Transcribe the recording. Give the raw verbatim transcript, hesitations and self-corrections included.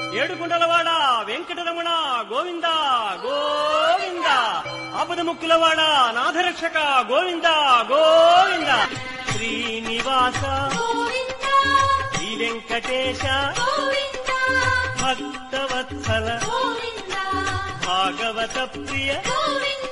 ఏడుకుంటలవాడ వెంకటరమణ గోవింద గోవింద. ఆపద ముక్కులవాడ నాథరక్షక గోవింద గోవింద. శ్రీనివాస శ్రీ వెంకటేశ భక్తవత్సల భాగవత ప్రియ